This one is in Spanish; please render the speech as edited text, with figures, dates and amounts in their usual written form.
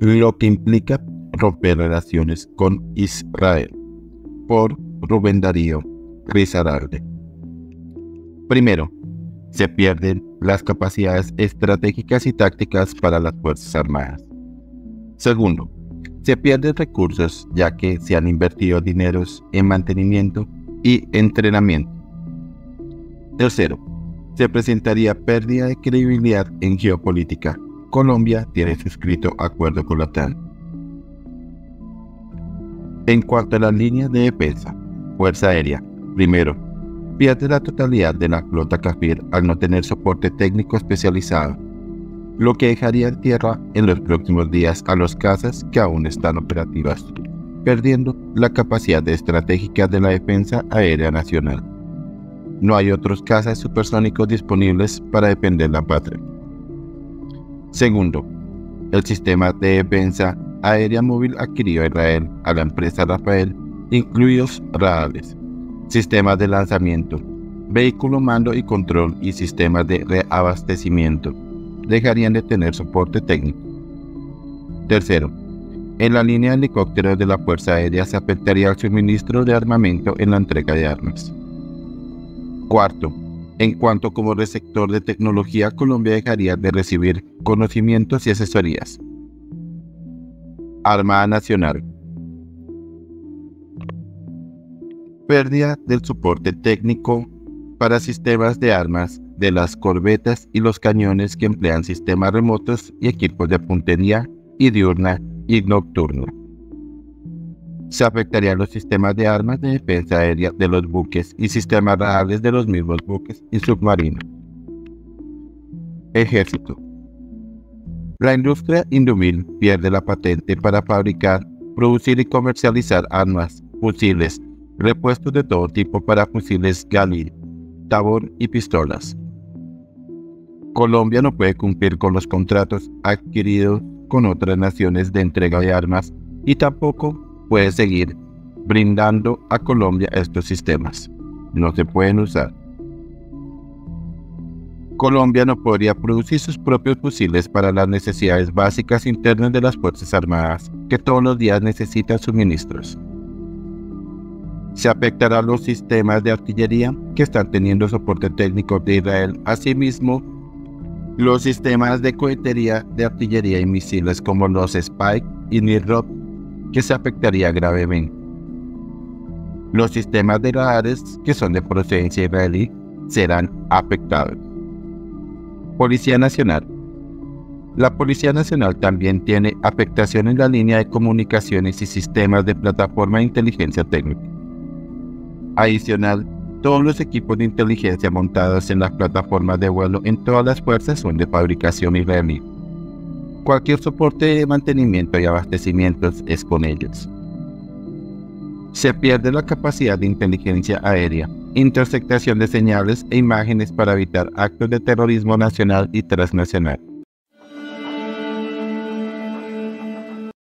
lo que implica romper relaciones con Israel. Por Rubén Darío Risaralde. Primero, se pierden las capacidades estratégicas y tácticas para las Fuerzas Armadas. Segundo, se pierden recursos ya que se han invertido dineros en mantenimiento y entrenamiento. Tercero, se presentaría pérdida de credibilidad en geopolítica. Colombia tiene suscrito acuerdo con la OTAN. En cuanto a las líneas de defensa, Fuerza Aérea, primero, pierde la totalidad de la flota Kafir al no tener soporte técnico especializado, lo que dejaría en tierra en los próximos días a los cazas que aún están operativas, perdiendo la capacidad estratégica de la defensa aérea nacional. No hay otros cazas supersónicos disponibles para defender la patria. Segundo, el sistema de defensa aérea móvil adquirido a Israel a la empresa Rafael, incluidos radares, sistemas de lanzamiento, vehículo mando y control y sistemas de reabastecimiento, dejarían de tener soporte técnico. Tercero, en la línea de helicópteros de la Fuerza Aérea se afectaría el suministro de armamento en la entrega de armas. Cuarto, en cuanto como receptor de tecnología, Colombia dejaría de recibir conocimientos y asesorías. Armada Nacional. Pérdida del soporte técnico para sistemas de armas de las corbetas y los cañones que emplean sistemas remotos y equipos de puntería y diurna y nocturna. Se afectarían los sistemas de armas de defensa aérea de los buques y sistemas radares de los mismos buques y submarinos. Ejército. La industria Indumil pierde la patente para fabricar, producir y comercializar armas, fusiles, repuestos de todo tipo para fusiles Galil, Tabor y pistolas. Colombia no puede cumplir con los contratos adquiridos con otras naciones de entrega de armas y tampoco puede seguir brindando a Colombia estos sistemas. No se pueden usar. Colombia no podría producir sus propios fusiles para las necesidades básicas internas de las Fuerzas Armadas, que todos los días necesitan suministros. Se afectará a los sistemas de artillería que están teniendo soporte técnico de Israel. Asimismo, los sistemas de cohetería de artillería y misiles como los Spike y Nirod, que se afectaría gravemente. Los sistemas de radares que son de procedencia israelí serán afectados. Policía Nacional. La Policía Nacional también tiene afectación en la línea de comunicaciones y sistemas de plataforma de inteligencia técnica. Adicional, todos los equipos de inteligencia montados en las plataformas de vuelo en todas las fuerzas son de fabricación israelí. Cualquier soporte de mantenimiento y abastecimientos es con ellos. Se pierde la capacidad de inteligencia aérea, interceptación de señales e imágenes para evitar actos de terrorismo nacional y transnacional.